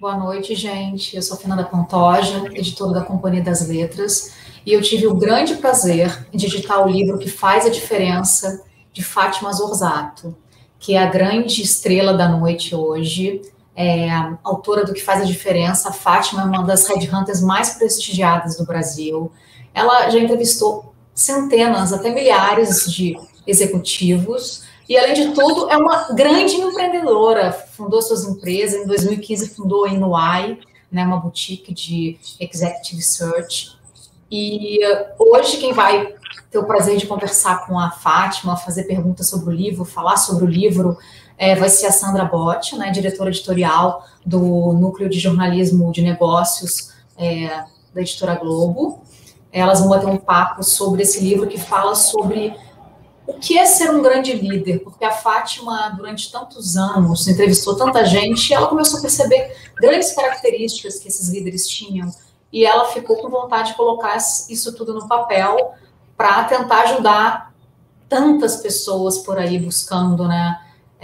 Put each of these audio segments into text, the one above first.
Boa noite, gente. Eu sou Fernanda Pantoja, editora da Companhia das Letras, e eu tive o grande prazer de editar o livro Que Faz a Diferença, de Fátima Zorzato, que é a grande estrela da noite hoje, autora do Que Faz a Diferença. A Fátima é uma das headhunters mais prestigiadas do Brasil. Ela já entrevistou centenas, até milhares de executivos, e, além de tudo, é uma grande empreendedora. Fundou suas empresas. Em 2015, fundou a Inuai, né, uma boutique de executive search. E hoje, quem vai ter o prazer de conversar com a Fátima, fazer perguntas sobre o livro, falar sobre o livro, vai ser a Sandra Botti, né, diretora editorial do Núcleo de Jornalismo de Negócios da Editora Globo. Elas vão bater um papo sobre esse livro que fala sobre o que é ser um grande líder, porque a Fátima, durante tantos anos, entrevistou tanta gente, e ela começou a perceber grandes características que esses líderes tinham, e ela ficou com vontade de colocar isso tudo no papel para tentar ajudar tantas pessoas por aí buscando, né,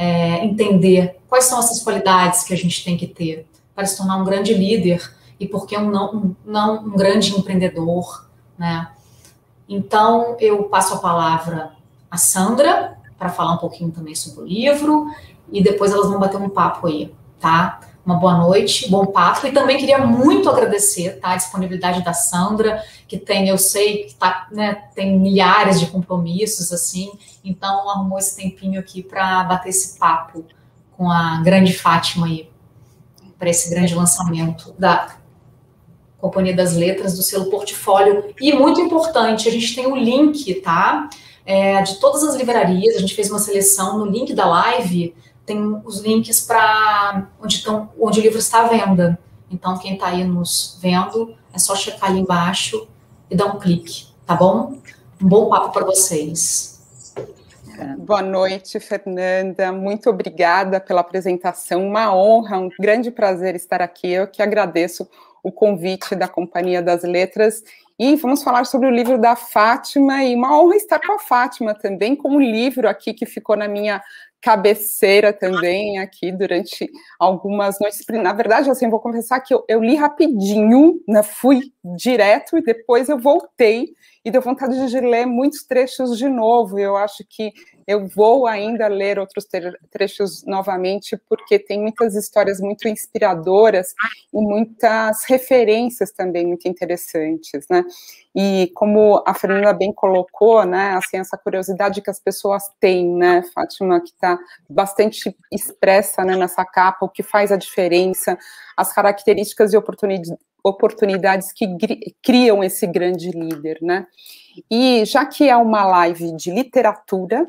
entender quais são essas qualidades que a gente tem que ter para se tornar um grande líder, e por que não um grande empreendedor, né? Então, eu passo a palavra a Sandra, para falar um pouquinho também sobre o livro, e depois elas vão bater um papo aí, tá? Uma boa noite, bom papo, e também queria muito agradecer, tá, a disponibilidade da Sandra, que tem, eu sei, que tá, né, tem milhares de compromissos, assim, então arrumou esse tempinho aqui para bater esse papo com a grande Fátima aí, para esse grande lançamento da Companhia das Letras, do selo Portfólio. E muito importante, a gente tem o link, tá? De todas as livrarias, a gente fez uma seleção no link da live, tem os links para onde o livro está à venda. Então, quem está aí nos vendo, é só checar ali embaixo e dar um clique, tá bom? Um bom papo para vocês. Boa noite, Fernanda. Muito obrigada pela apresentação. Uma honra, um grande prazer estar aqui. Eu que agradeço o convite da Companhia das Letras. E vamos falar sobre o livro da Fátima, e uma honra estar com a Fátima também, com um livro aqui que ficou na minha cabeceira também, aqui durante algumas noites. Na verdade, assim, vou confessar que eu li rapidinho, né, fui direto e depois eu voltei e deu vontade de ler muitos trechos de novo. Eu acho que eu vou ainda ler outros trechos novamente, porque tem muitas histórias muito inspiradoras e muitas referências também muito interessantes, né? E como a Fernanda bem colocou, né, assim, essa curiosidade que as pessoas têm, né, Fátima, que está bastante expressa, né, nessa capa, o que faz a diferença, as características e oportunidades que criam esse grande líder, né? E já que é uma live de literatura,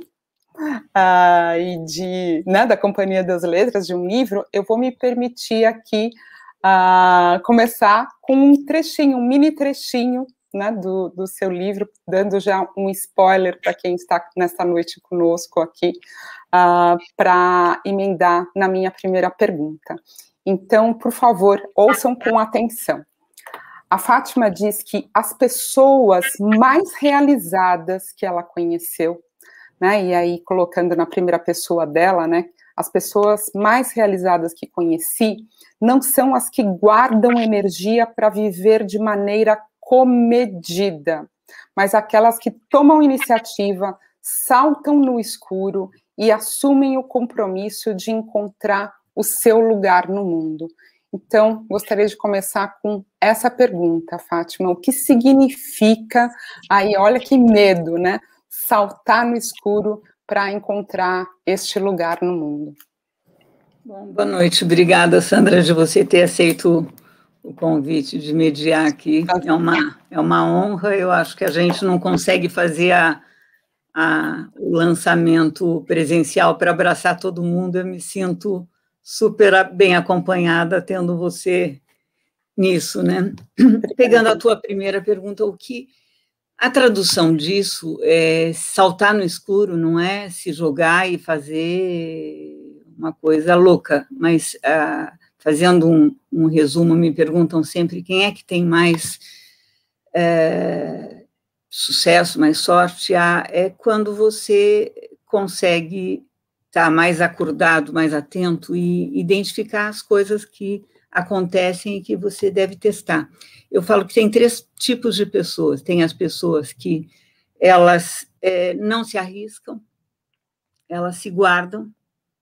né, da Companhia das Letras, de um livro, eu vou me permitir aqui começar com um trechinho, um mini trechinho, né, do seu livro, dando já um spoiler para quem está nesta noite conosco aqui, para emendar na minha primeira pergunta. Então, por favor, ouçam com atenção. A Fátima diz que as pessoas mais realizadas que ela conheceu, né, e aí colocando na primeira pessoa dela, né, as pessoas mais realizadas que conheci não são as que guardam energia para viver de maneira comedida, mas aquelas que tomam iniciativa, saltam no escuro e assumem o compromisso de encontrar o seu lugar no mundo. Então, gostaria de começar com essa pergunta, Fátima: o que significa, aí olha que medo, né, saltar no escuro para encontrar este lugar no mundo? Bom, boa noite, obrigada, Sandra, de você ter aceito o convite de mediar aqui. É uma honra. Eu acho que a gente não consegue fazer o lançamento presencial para abraçar todo mundo. Eu me sinto super bem acompanhada tendo você nisso, né? Pegando a tua primeira pergunta, a tradução disso é saltar no escuro, não é se jogar e fazer uma coisa louca, mas fazendo um resumo, me perguntam sempre quem é que tem mais sucesso, mais sorte. É quando você consegue estar mais acordado, mais atento e identificar as coisas que acontecem e que você deve testar. Eu falo que tem 3 tipos de pessoas. Tem as pessoas que elas não se arriscam, elas se guardam,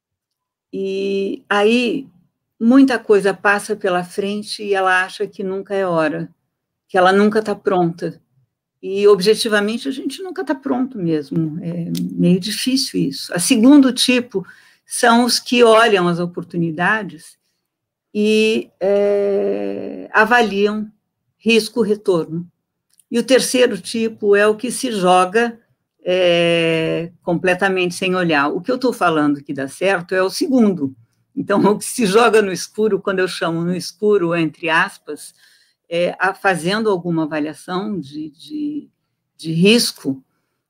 e aí muita coisa passa pela frente e ela acha que nunca é hora, que ela nunca está pronta. E, objetivamente, a gente nunca está pronto mesmo. É meio difícil isso. O segundo tipo são os que olham as oportunidades e avaliam risco-retorno. E o terceiro tipo é o que se joga completamente sem olhar. O que eu estou falando que dá certo é o segundo. Então, o que se joga no escuro, quando eu chamo no escuro, entre aspas, fazendo alguma avaliação de risco,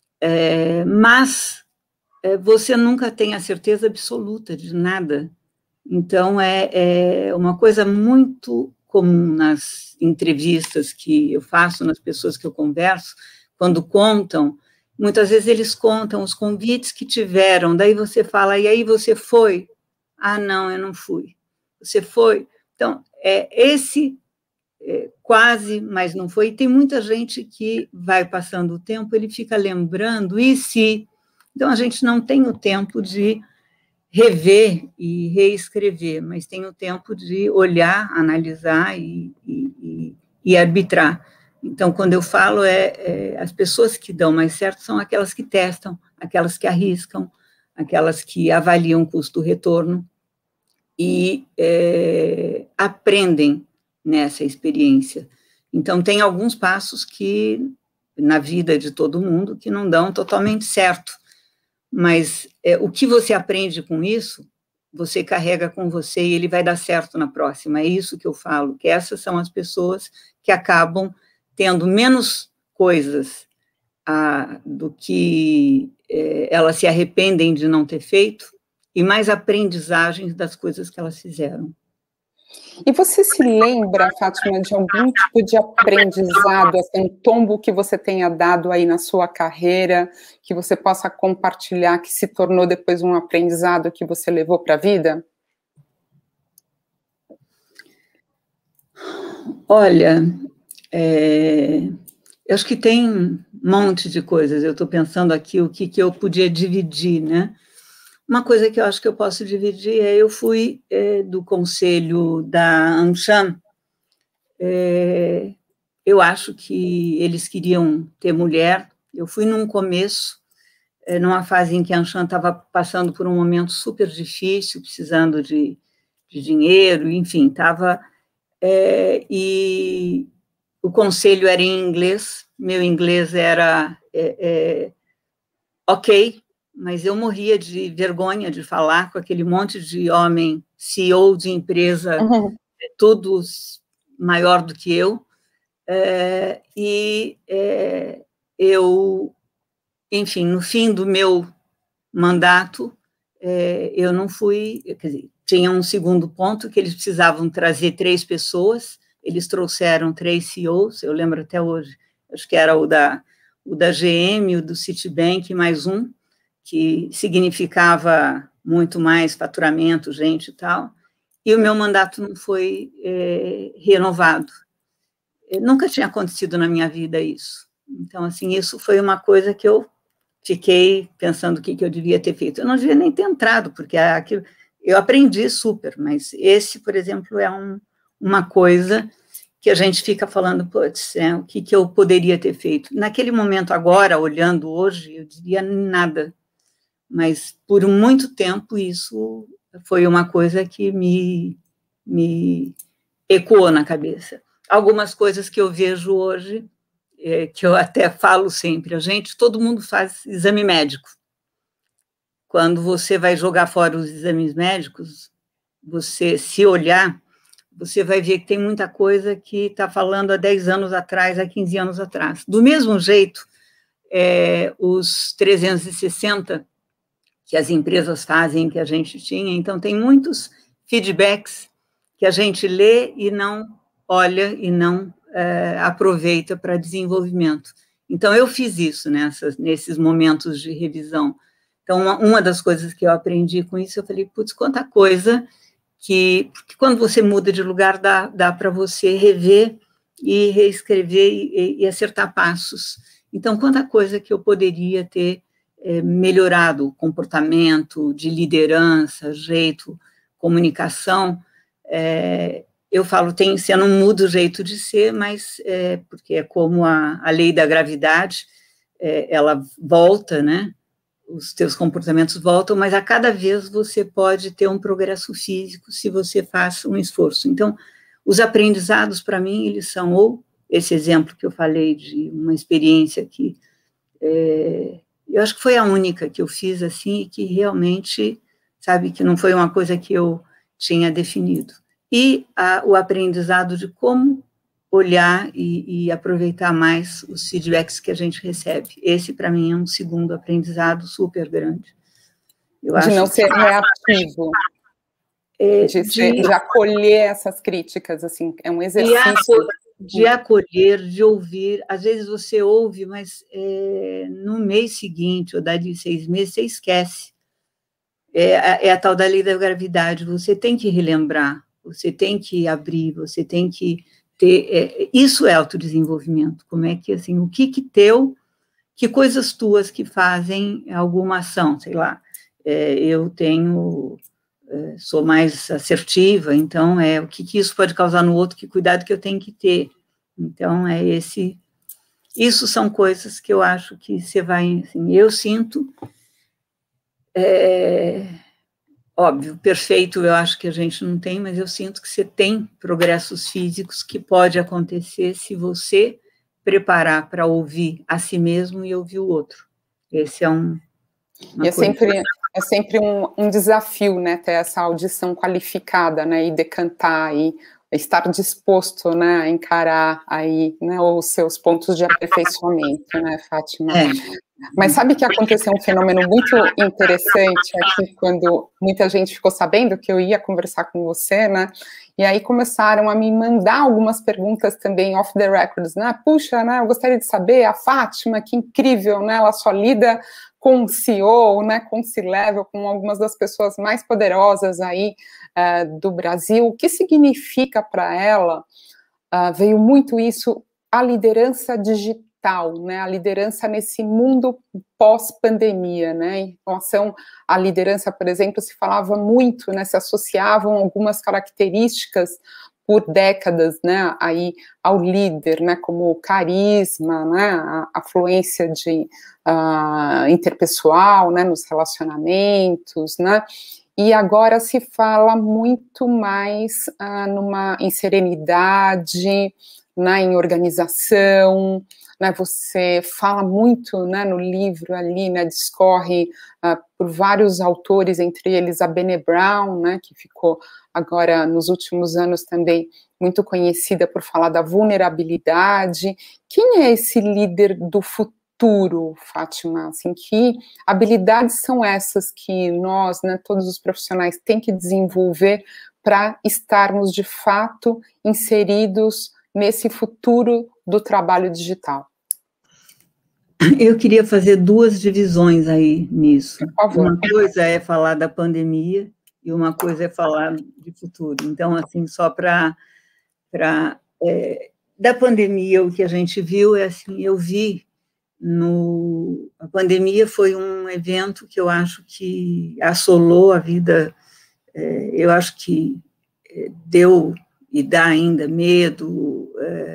mas você nunca tem a certeza absoluta de nada. Então, é uma coisa muito comum nas entrevistas que eu faço, nas pessoas que eu converso, quando contam, muitas vezes eles contam os convites que tiveram, daí você fala, e aí você foi? Ah, não, eu não fui. Você foi? Então, quase, mas não foi. E tem muita gente que vai passando o tempo, ele fica lembrando, e se... Então, a gente não tem o tempo de rever e reescrever, mas tem o tempo de olhar, analisar e arbitrar. Então, quando eu falo, as pessoas que dão mais certo são aquelas que testam, aquelas que arriscam, aquelas que avaliam custo-retorno e aprendem nessa experiência. Então, tem alguns passos que, na vida de todo mundo, que não dão totalmente certo, mas o que você aprende com isso, você carrega com você e ele vai dar certo na próxima. É isso que eu falo, que essas são as pessoas que acabam tendo menos coisas do que elas se arrependem de não ter feito e mais aprendizagens das coisas que elas fizeram. E você se lembra, Fátima, de algum tipo de aprendizado, assim, um tombo que você tenha dado aí na sua carreira, que você possa compartilhar, que se tornou depois um aprendizado que você levou para a vida? Olha, eu acho que tem um monte de coisas. Eu estou pensando aqui o que eu podia dividir, né? Uma coisa que eu acho que eu posso dividir eu fui do conselho da Anshan. Eu acho que eles queriam ter mulher. Eu fui num começo, numa fase em que a Anshan estava passando por um momento super difícil, precisando de dinheiro, enfim, estava... e o conselho era em inglês, meu inglês era ok, mas eu morria de vergonha de falar com aquele monte de homem, CEO de empresa, todos maior do que eu, eu, enfim, no fim do meu mandato, eu não fui, quer dizer, tinha um segundo ponto, que eles precisavam trazer 3 pessoas, eles trouxeram 3 CEOs, eu lembro até hoje, acho que era o da GM, o do Citibank, mais um, que significava muito mais faturamento, gente e tal, e o meu mandato não foi renovado. Nunca tinha acontecido na minha vida isso. Então, assim, isso foi uma coisa que eu fiquei pensando o que eu devia ter feito. Eu não devia nem ter entrado, porque eu aprendi super, mas esse, por exemplo, é uma coisa que a gente fica falando, putz, o que eu poderia ter feito. Naquele momento agora, olhando hoje, eu diria nada, mas por muito tempo isso foi uma coisa que me ecoou na cabeça. Algumas coisas que eu vejo hoje, que eu até falo sempre, todo mundo faz exame médico. Quando você vai jogar fora os exames médicos, você, se olhar, você vai ver que tem muita coisa que está falando há 10 anos atrás, há 15 anos atrás. Do mesmo jeito, os 360 que as empresas fazem, que a gente tinha, então tem muitos feedbacks que a gente lê e não olha e não aproveita para desenvolvimento. Então, eu fiz isso nesses momentos de revisão. Então, uma das coisas que eu aprendi com isso, eu falei, putz, quanta coisa porque quando você muda de lugar, dá para você rever e reescrever e acertar passos. Então, quanta coisa que eu poderia ter melhorado, comportamento, de liderança, jeito, comunicação, eu falo, você não muda o jeito de ser, mas porque é como a lei da gravidade, ela volta, né? Os teus comportamentos voltam, mas a cada vez você pode ter um progresso físico se você faz um esforço. Então, os aprendizados, para mim, eles são ou esse exemplo que eu falei de uma experiência que eu acho que foi a única que eu fiz assim, e que realmente, sabe, que não foi uma coisa que eu tinha definido. E o aprendizado de como olhar e aproveitar mais os feedbacks que a gente recebe. Esse, para mim, é um segundo aprendizado super grande. De não ser reativo. De acolher essas críticas, assim, é um exercício. De acolher, de ouvir. Às vezes você ouve, mas no mês seguinte, ou dali 6 meses, você esquece. É a tal da lei da gravidade. Você tem que relembrar, você tem que abrir, você tem que ter... isso é autodesenvolvimento. Como é que, assim, o que que coisas tuas que fazem alguma ação, sei lá. Eu sou mais assertiva, então o que isso pode causar no outro, que cuidado que eu tenho que ter. Então, isso são coisas que eu acho que você vai, assim, eu sinto, óbvio, perfeito eu acho que a gente não tem, mas eu sinto que você tem progressos físicos que pode acontecer se você preparar para ouvir a si mesmo e ouvir o outro. Esse é É sempre um desafio, né, ter essa audição qualificada, né, e decantar, e estar disposto, né, a encarar aí, né, os seus pontos de aperfeiçoamento, né, Fátima? Mas sabe que aconteceu um fenômeno muito interessante aqui, quando muita gente ficou sabendo que eu ia conversar com você, né, e aí começaram a me mandar algumas perguntas também off the records, né, puxa, né, eu gostaria de saber, a Fátima, que incrível, né, ela só lida com o CEO, né, com o C-Level, com algumas das pessoas mais poderosas aí do Brasil. O que significa para ela, veio muito isso, a liderança digital, né, a liderança nesse mundo pós-pandemia, né, em relação à liderança, por exemplo, se falava muito, né, se associavam algumas características por décadas, né, aí ao líder, né, como o carisma, né, a fluência interpessoal, né, nos relacionamentos, né, e agora se fala muito mais em serenidade, né, em organização, né, você fala muito, né, no livro ali, né, discorre por vários autores, entre eles a Brené Brown, né, que ficou agora nos últimos anos também muito conhecida por falar da vulnerabilidade. Quem é esse líder do futuro, Fátima? Assim, que habilidades são essas que nós, né, todos os profissionais, têm que desenvolver para estarmos de fato inseridos nesse futuro do trabalho digital? Eu queria fazer 2 divisões aí nisso. Por favor. Uma coisa é falar da pandemia e uma coisa é falar de futuro. Então, assim, só da pandemia, o que a gente viu assim, eu vi a pandemia foi um evento que eu acho que assolou a vida, eu acho que deu e dá ainda medo,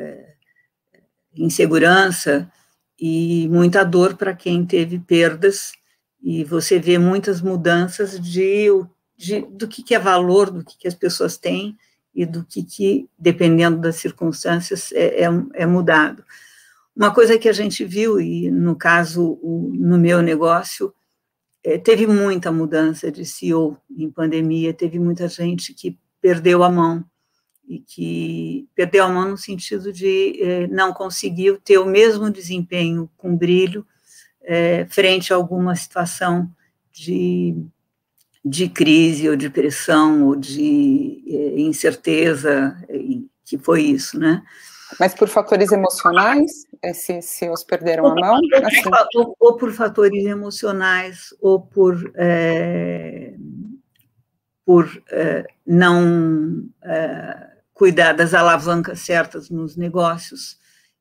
insegurança e muita dor para quem teve perdas, e você vê muitas mudanças do que é valor, do que as pessoas têm, e do que dependendo das circunstâncias, é mudado. Uma coisa que a gente viu, e no caso, no meu negócio, teve muita mudança de CEO em pandemia, teve muita gente que perdeu a mão, e que perdeu a mão no sentido de não conseguiu ter o mesmo desempenho com brilho frente a alguma situação de crise, ou de pressão, ou de incerteza, que foi isso, né? Mas por fatores emocionais, esses CEOs perderam a mão? Assim. Ou por fatores emocionais, ou por por não cuidar das alavancas certas nos negócios,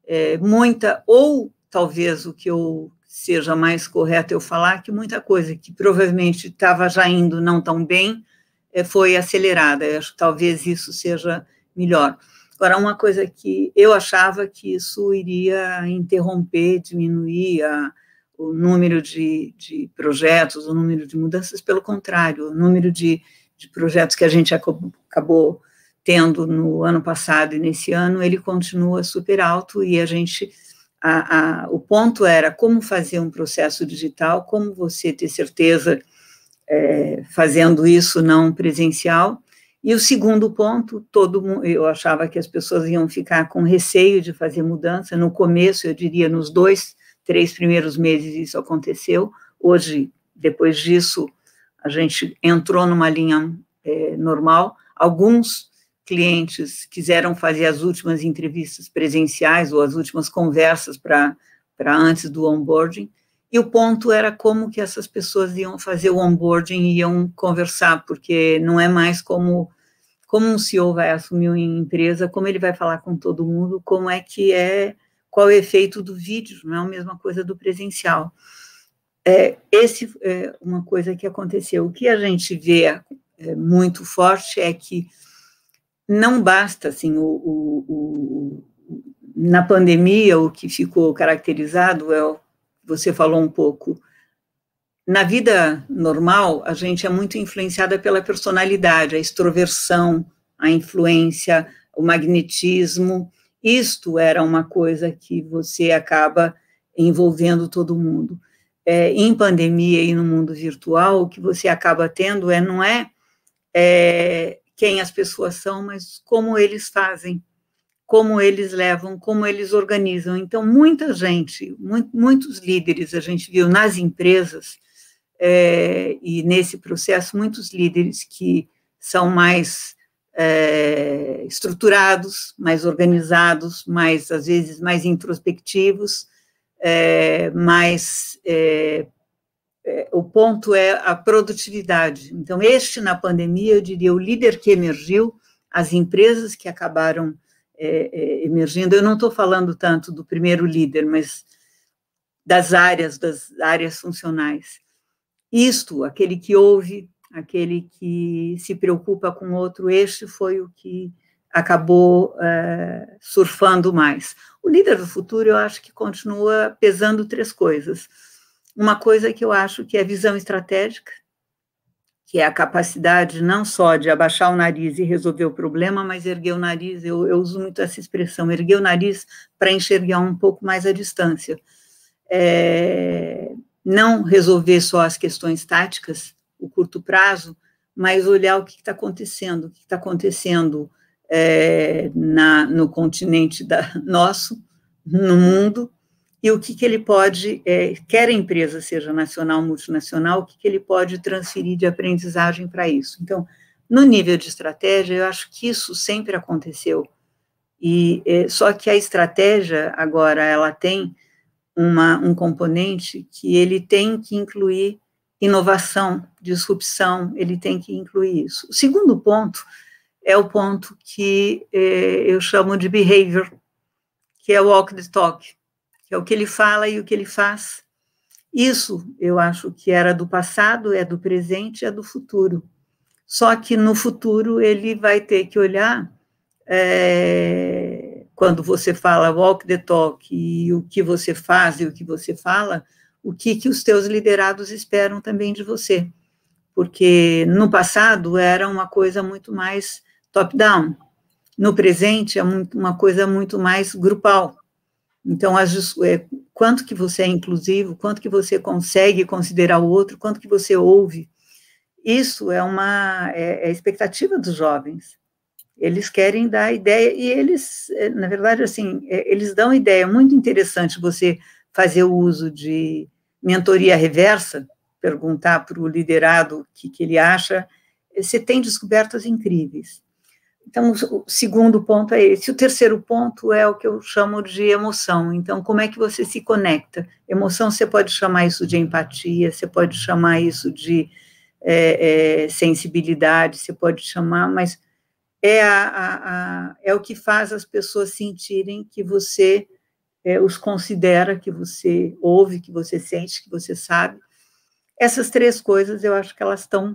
ou talvez o que seja mais correto eu falar, que muita coisa que provavelmente estava já indo não tão bem, foi acelerada. Eu acho que talvez isso seja melhor. Agora, uma coisa que eu achava que isso iria interromper, diminuir o número de projetos, o número de mudanças, pelo contrário, o número de projetos que a gente acabou tendo no ano passado e nesse ano, ele continua super alto, e a gente, o ponto era como fazer um processo digital, como você ter certeza fazendo isso não presencial. E o segundo ponto, eu achava que as pessoas iam ficar com receio de fazer mudança. No começo, eu diria, nos 2, 3 primeiros meses isso aconteceu. Hoje, depois disso, a gente entrou numa linha normal. Alguns clientes quiseram fazer as últimas entrevistas presenciais ou as últimas conversas para antes do onboarding. E o ponto era como que essas pessoas iam fazer o onboarding e iam conversar, porque não é mais como um CEO vai assumir uma empresa, como ele vai falar com todo mundo, qual é o efeito do vídeo, não é a mesma coisa do presencial. Esse é uma coisa que aconteceu. O que a gente vê muito forte é que não basta, assim, na pandemia, o que ficou caracterizado você falou um pouco, na vida normal, a gente é muito influenciada pela personalidade, a extroversão, a influência, o magnetismo. Isto era uma coisa que você acaba envolvendo todo mundo. Em pandemia e no mundo virtual, o que você acaba tendo não é quem as pessoas são, mas como eles fazem, como eles levam, como eles organizam. Então, muita gente, muitos líderes, a gente viu nas empresas, e nesse processo, muitos líderes que são mais estruturados, mais organizados, às vezes, mais introspectivos, o ponto é a produtividade. Então, na pandemia, eu diria, o líder que emergiu, as empresas que acabaram emergindo, eu não estou falando tanto do primeiro líder, mas das áreas funcionais. Aquele que ouve, aquele que se preocupa com o outro, este foi o que acabou surfando mais. O líder do futuro, eu acho que continua pesando 3 coisas. Uma coisa que eu acho que é visão estratégica, que é a capacidade não só de abaixar o nariz e resolver o problema, mas erguer o nariz, eu uso muito essa expressão, erguer o nariz para enxergar um pouco mais a distância. Não resolver só as questões táticas, o curto prazo, mas olhar o que está acontecendo, no continente nosso, no mundo, e o que ele pode, quer a empresa seja nacional ou multinacional, o que ele pode transferir de aprendizagem para isso. Então, no nível de estratégia, eu acho que isso sempre aconteceu, só que a estratégia, agora, ela tem um componente que ele tem que incluir inovação, disrupção, ele tem que incluir isso. O segundo ponto é o ponto que eu chamo de behavior, que é o walk the talk, que é o que ele fala e o que ele faz. Isso, eu acho que era do passado, é do presente, é do futuro. Só que no futuro ele vai ter que olhar, quando você fala walk the talk, e o que você faz e o que você fala, o que os teus liderados esperam também de você. Porque no passado era uma coisa muito mais top-down. No presente é uma coisa muito mais grupal. Então, quanto que você é inclusivo, quanto que você consegue considerar o outro, quanto que você ouve, isso é a expectativa dos jovens. Eles querem dar ideia, e eles, na verdade, assim, eles dão ideia. Muito interessante você fazer o uso de mentoria reversa, perguntar para o liderado o que ele acha, você tem descobertas incríveis. Então, o segundo ponto é esse. O terceiro ponto é o que eu chamo de emoção. Então, como é que você se conecta? Emoção, você pode chamar isso de empatia, você pode chamar isso de sensibilidade, você pode chamar, mas é o que faz as pessoas sentirem que você os considera, que você ouve, que você sente, que você sabe. Essas três coisas, eu acho que elas estão,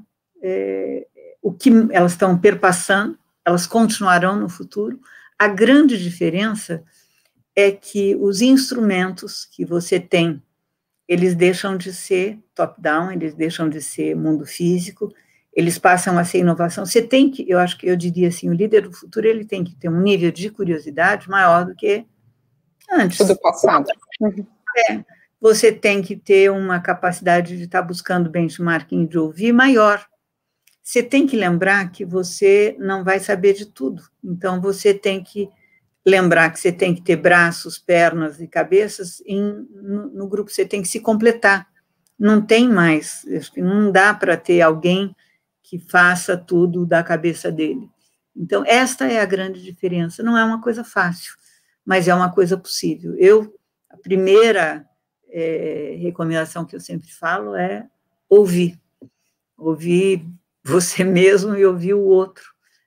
elas estão perpassando, elas continuarão no futuro. A grande diferença é que os instrumentos que você tem, eles deixam de ser top-down, eles deixam de ser mundo físico, eles passam a ser inovação. Você tem que, eu acho que eu diria assim, o líder do futuro, ele tem que ter um nível de curiosidade maior do que antes. Do passado. Você tem que ter uma capacidade de estar buscando benchmarking, de ouvir maior. Você tem que lembrar que você não vai saber de tudo. Então, você tem que lembrar que você tem que ter braços, pernas e cabeças no grupo. Você tem que se completar. Não tem mais. Acho que não dá para ter alguém que faça tudo da cabeça dele. Então, esta é a grande diferença. Não é uma coisa fácil, mas é uma coisa possível. A primeira recomendação que eu sempre falo é ouvir. Ouvir você mesmo e ouvir o outro.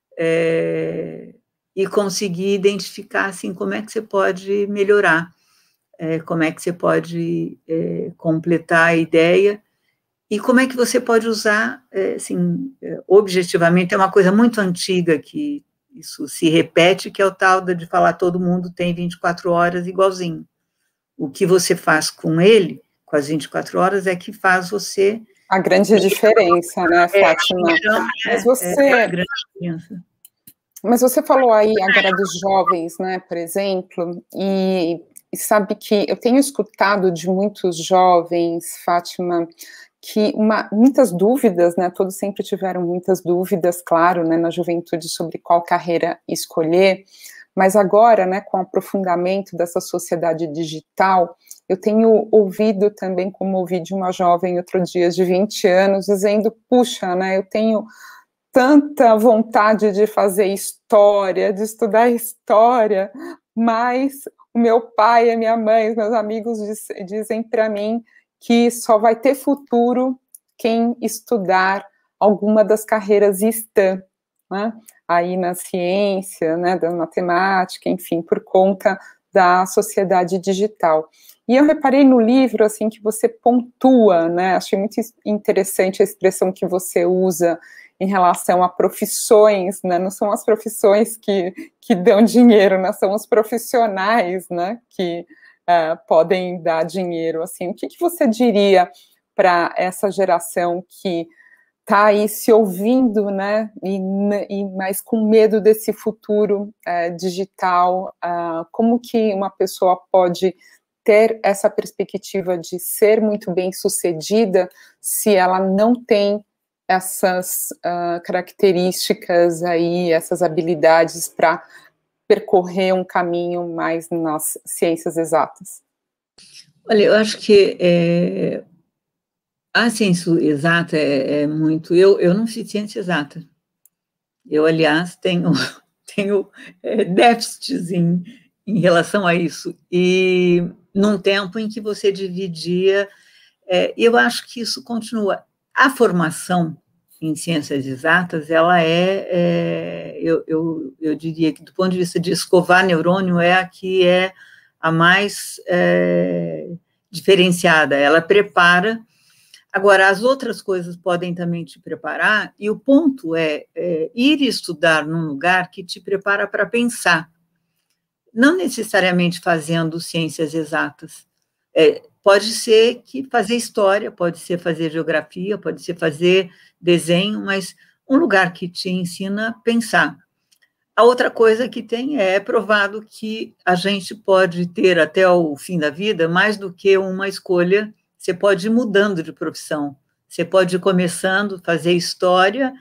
E conseguir identificar, assim, como é que você pode melhorar, como é que você pode completar a ideia, e como é que você pode usar, assim, objetivamente, é uma coisa muito antiga que isso se repete, que é o tal de falar todo mundo tem 24 horas igualzinho. O que você faz com ele, com as 24 horas, é que faz você... A grande diferença, né, Fátima? Mas você... a grande diferença. Mas você falou aí agora dos jovens, né, por exemplo, e sabe que eu tenho escutado de muitos jovens, Fátima, que muitas dúvidas, né, todos sempre tiveram muitas dúvidas, claro, né, na juventude sobre qual carreira escolher, mas agora, né, com o aprofundamento dessa sociedade digital, eu tenho ouvido também, como ouvi de uma jovem outro dia de 20 anos, dizendo, puxa, né, eu tenho tanta vontade de fazer história, de estudar história, mas o meu pai e a minha mãe, os meus amigos dizem para mim que só vai ter futuro quem estudar alguma das carreiras STEM, né? Aí na ciência, né, da matemática, enfim, por conta da sociedade digital. E eu reparei no livro, assim, que você pontua, né, achei muito interessante a expressão que você usa em relação a profissões, né, não são as profissões que dão dinheiro, né, são os profissionais, né, que podem dar dinheiro, assim, o que você diria para essa geração que está aí se ouvindo, né, mas com medo desse futuro digital, como que uma pessoa pode ter essa perspectiva de ser muito bem sucedida se ela não tem essas características aí, essas habilidades para percorrer um caminho mais nas ciências exatas? Olha, eu acho que a ciência exata é muito... Eu não fiz ciência exata. Eu, aliás, tenho déficits em relação a isso. E num tempo em que você dividia... eu acho que isso continua. A formação em ciências exatas, ela eu diria que, do ponto de vista de escovar neurônio, é a que é a mais diferenciada. Ela prepara. Agora, as outras coisas podem também te preparar, e o ponto é ir estudar num lugar que te prepara para pensar, não necessariamente fazendo ciências exatas. Pode ser que fazer história, pode ser fazer geografia, pode ser fazer desenho, mas um lugar que te ensina a pensar. A outra coisa que tem é provado que a gente pode ter até o fim da vida mais do que uma escolha. Você pode ir mudando de profissão, você pode ir começando, fazer história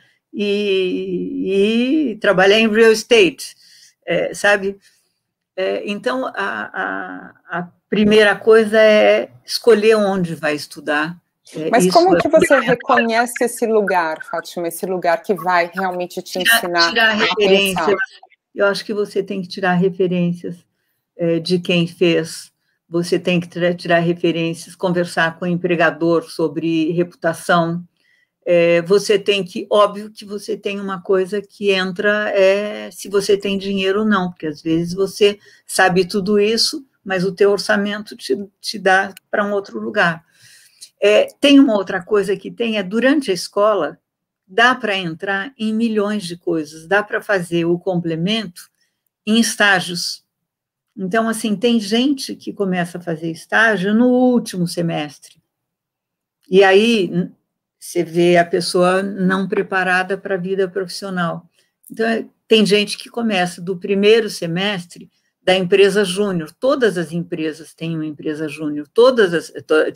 e trabalhar em real estate, sabe? Então, a primeira coisa é escolher onde vai estudar. Mas como que você reconhece esse lugar, Fátima, esse lugar que vai realmente te ensinar tirar referências? Eu acho que você tem que tirar referências de quem fez, você tem que tirar referências, conversar com o empregador sobre reputação, você tem que, óbvio que você tem uma coisa que entra, se você tem dinheiro ou não, porque às vezes você sabe tudo isso, mas o teu orçamento te dá para um outro lugar. Tem uma outra coisa que durante a escola, dá para entrar em milhões de coisas, dá para fazer o complemento em estágios. Então, assim, tem gente que começa a fazer estágio no último semestre. E aí você vê a pessoa não preparada para a vida profissional. Então, tem gente que começa do primeiro semestre da empresa júnior. Todas as empresas têm uma empresa júnior. Todas as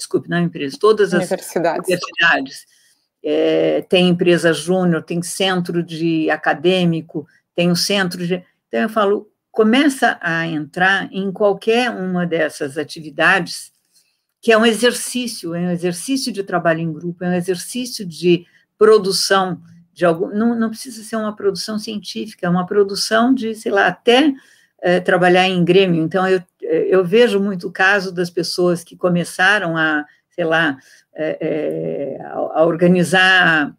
universidades têm empresa júnior, tem centro de acadêmico, tem um centro de... Então, eu falo, começa a entrar em qualquer uma dessas atividades, que é um exercício de trabalho em grupo, é um exercício de produção de algum... Não precisa ser uma produção científica, é uma produção de, sei lá, até trabalhar em grêmio. Então, eu vejo muito o caso das pessoas que começaram a, sei lá, a organizar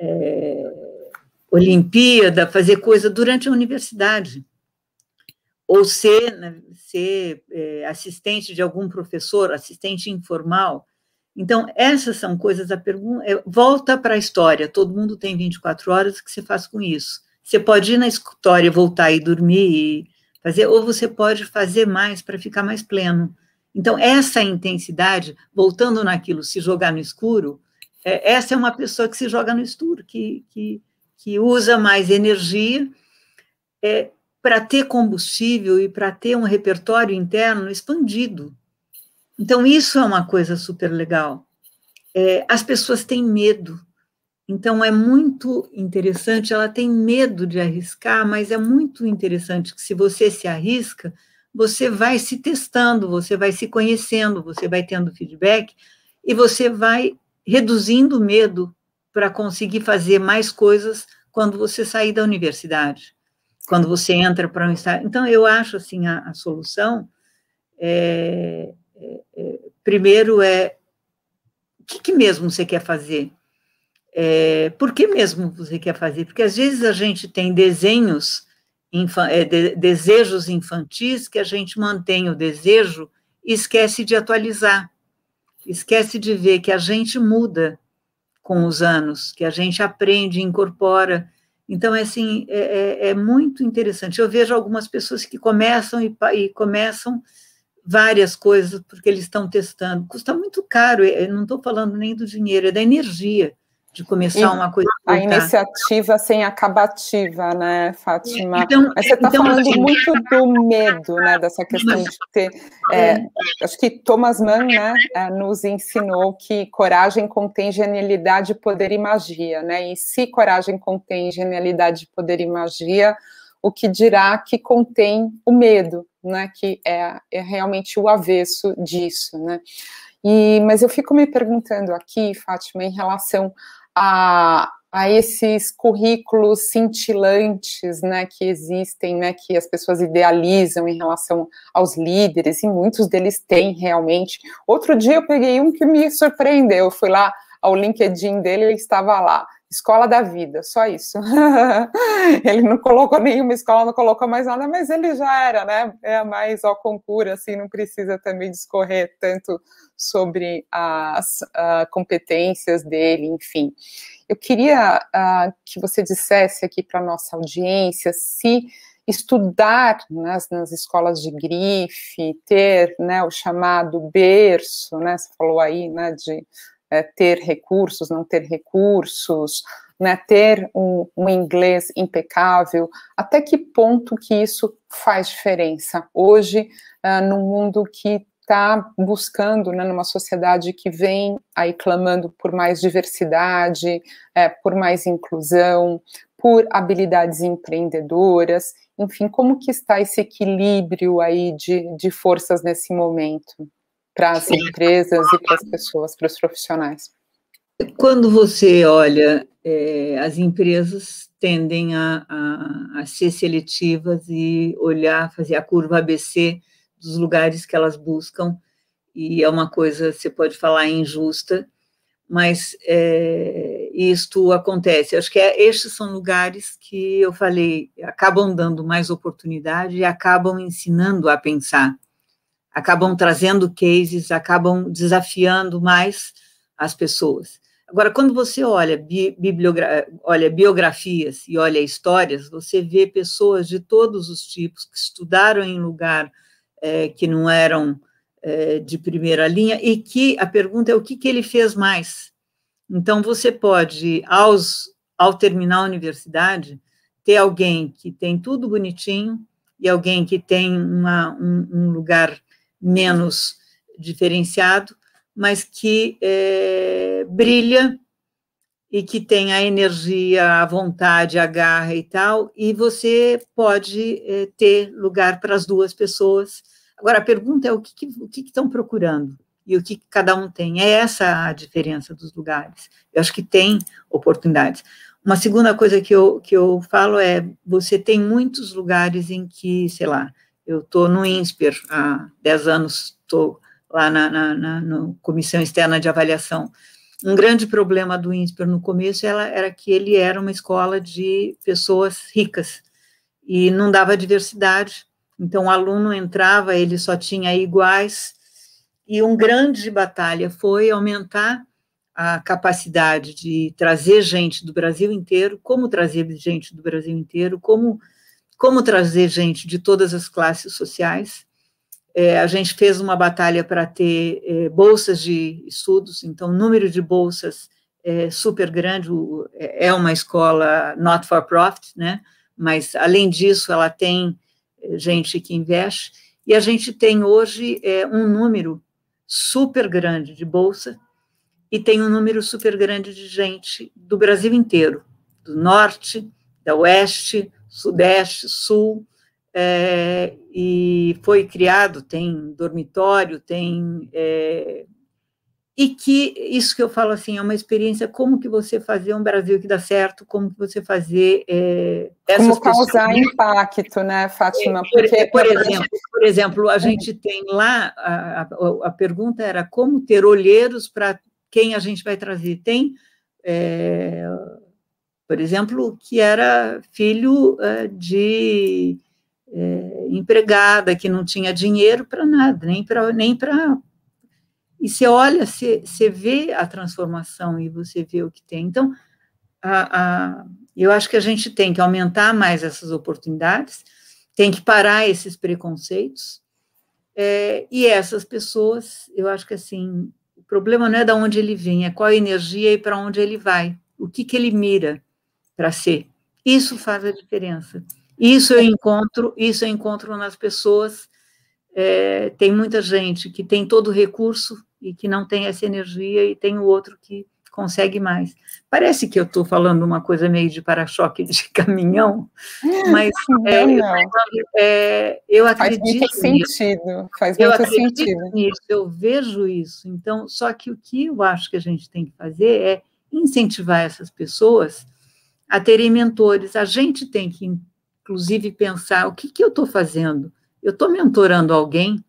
Olimpíada, fazer coisa durante a universidade, ou ser assistente de algum professor, assistente informal. Então, essas são coisas, a pergunta volta para a história, todo mundo tem 24 horas, o que você faz com isso? Você pode ir na história, voltar e dormir, e fazer, ou você pode fazer mais para ficar mais pleno. Então, essa intensidade, voltando naquilo, se jogar no escuro, essa é uma pessoa que se joga no escuro, que usa mais energia, para ter combustível e para ter um repertório interno expandido. Então, isso é uma coisa super legal. As pessoas têm medo. Então, é muito interessante, ela tem medo de arriscar, mas é muito interessante que, se você se arrisca, você vai se testando, você vai se conhecendo, você vai tendo feedback, e você vai reduzindo o medo para conseguir fazer mais coisas quando você sair da universidade, quando você entra para um estágio. Então, eu acho, assim, a solução, primeiro, o que mesmo você quer fazer? Por que mesmo você quer fazer? Porque, às vezes, a gente tem desejos infantis que a gente mantém o desejo e esquece de atualizar, esquece de ver que a gente muda com os anos, que a gente aprende, incorpora. Então, assim, é muito interessante. Eu vejo algumas pessoas que começam e começam várias coisas porque eles estão testando. Custa muito caro, eu não estou falando nem do dinheiro, é da energia de começar uma coisa. A iniciativa sem acabativa, né, Fátima? Então, mas você está falando assim, muito do medo, né, dessa questão de ter... acho que Thomas Mann, né, nos ensinou que coragem contém genialidade, poder e magia, né? E se coragem contém genialidade, poder e magia, o que dirá que contém o medo, né, que é realmente o avesso disso, né? Mas eu fico me perguntando aqui, Fátima, em relação a esses currículos cintilantes, né, que existem, né, que as pessoas idealizam em relação aos líderes, e muitos deles têm realmente. Outro dia eu peguei um que me surpreendeu, eu fui lá ao LinkedIn dele, ele estava lá, Escola da Vida, só isso. Ele não colocou nenhuma escola, não colocou mais nada, mas ele já era, né, mais ao concurso, assim, não precisa também discorrer tanto sobre as competências dele, enfim. Eu queria que você dissesse aqui para a nossa audiência se estudar nas escolas de grife, ter, né, o chamado berço, né, você falou aí, né, de ter recursos, não ter recursos, né, ter um inglês impecável, até que ponto que isso faz diferença hoje, num mundo que está buscando, né, numa sociedade que vem aí clamando por mais diversidade, por mais inclusão, por habilidades empreendedoras, enfim, como que está esse equilíbrio aí de forças nesse momento para as empresas e para as pessoas, para os profissionais? Quando você olha, as empresas tendem a ser seletivas e olhar, fazer a curva ABC dos lugares que elas buscam, e é uma coisa, você pode falar, injusta, mas isto acontece. Acho que estes são lugares que eu falei, acabam dando mais oportunidade e acabam ensinando a pensar, acabam trazendo cases, acabam desafiando mais as pessoas. Agora, quando você olha biografias e olha histórias, você vê pessoas de todos os tipos que estudaram em lugar que não eram de primeira linha, e que a pergunta é o que ele fez mais. Então, você pode, ao terminar a universidade, ter alguém que tem tudo bonitinho e alguém que tem um lugar menos diferenciado, mas que brilha e que tem a energia, a vontade, a garra e tal, e você pode ter lugar para as duas pessoas. Agora, a pergunta é o que estão procurando e o que cada um tem. É essa a diferença dos lugares. Eu acho que tem oportunidades. Uma segunda coisa que eu falo é, você tem muitos lugares em que, sei lá, eu estou no INSPER há 10 anos, estou lá na Comissão Externa de Avaliação. Um grande problema do INSPER no começo era que ele era uma escola de pessoas ricas e não dava diversidade. Então, o aluno entrava, ele só tinha iguais, e uma grande batalha foi aumentar a capacidade de trazer gente do Brasil inteiro, como trazer gente do Brasil inteiro, como trazer gente de todas as classes sociais. A gente fez uma batalha para ter bolsas de estudos, então o número de bolsas é super grande, é uma escola not for profit, né? Mas, além disso, ela tem gente que investe, e a gente tem hoje um número super grande de bolsa, e tem um número super grande de gente do Brasil inteiro, do norte, da oeste, sudeste, sul, e foi criado, tem dormitório, tem... e que, isso que eu falo assim, é uma experiência, como que você fazer um Brasil que dá certo, como que você fazer... como causar impacto, né, Fátima? Porque, por exemplo, a gente tem lá, a pergunta era como ter olheiros para quem a gente vai trazer. Tem, por exemplo, que era filho de empregada, que não tinha dinheiro para nada, nem para... E você olha, você vê a transformação e você vê o que tem. Então, eu acho que a gente tem que aumentar mais essas oportunidades, tem que parar esses preconceitos, e essas pessoas, eu acho que assim, o problema não é de onde ele vem, é qual a energia e para onde ele vai, o que ele mira para ser. Isso faz a diferença. Isso eu encontro nas pessoas. Tem muita gente que tem todo o recurso e que não tem essa energia, e tem o outro que consegue mais. Parece que eu estou falando uma coisa meio de para-choque de caminhão, mas eu acredito nisso. Faz muito sentido. Nisso, eu vejo isso. Então, só que o que eu acho que a gente tem que fazer é incentivar essas pessoas a terem mentores. A gente tem que, inclusive, pensar o que eu estou fazendo. Eu estou mentorando alguém,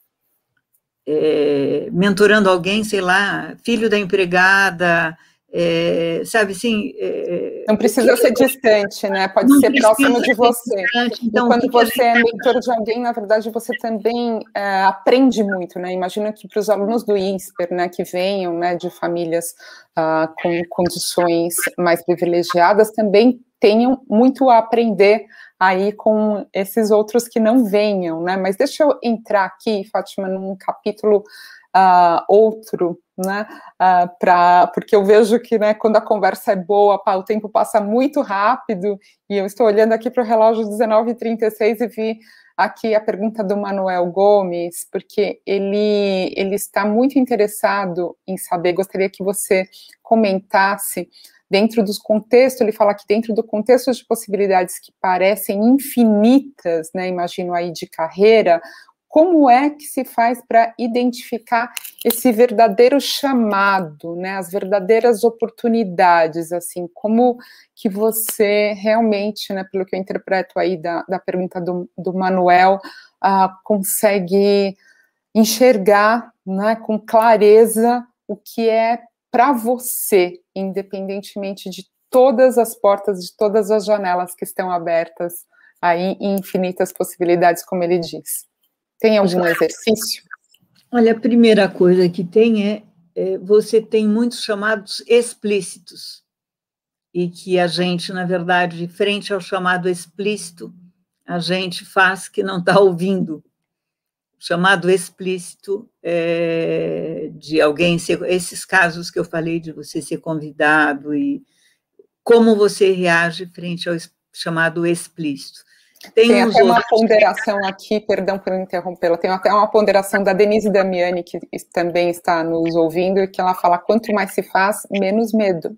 sei lá, filho da empregada, sabe assim... não precisa ser distante, né? Pode ser próximo de você. Então, e quando você é mentor de alguém, na verdade, você também aprende muito, né? Imagino que para os alunos do INSPER, né, que venham, né, de famílias com condições mais privilegiadas, também tenham muito a aprender aí com esses outros que não venham, né? Mas deixa eu entrar aqui, Fátima, num capítulo outro, né? Porque eu vejo que, né, quando a conversa é boa, o tempo passa muito rápido, e eu estou olhando aqui para o relógio 19h36 e vi aqui a pergunta do Manuel Gomes, porque ele está muito interessado em saber, gostaria que você comentasse. Dentro dos contextos, ele fala que dentro do contexto de possibilidades que parecem infinitas, né, imagino aí de carreira, como é que se faz para identificar esse verdadeiro chamado, né, as verdadeiras oportunidades, assim, como que você realmente, né, pelo que eu interpreto aí da pergunta do Manuel, consegue enxergar, né, com clareza o que é para você, independentemente de todas as portas, de todas as janelas que estão abertas aí em infinitas possibilidades, como ele diz? Tem algum exercício? Olha, a primeira coisa que tem você tem muitos chamados explícitos, e que a gente, na verdade, frente ao chamado explícito, a gente faz que não está ouvindo. O chamado explícito de alguém ser... Esses casos que eu falei de você ser convidado e como você reage frente ao chamado explícito. Tem até uma ponderação aqui, perdão por interrompê-la, tem até uma ponderação da Denise Damiani, que também está nos ouvindo, e que ela fala, quanto mais se faz, menos medo.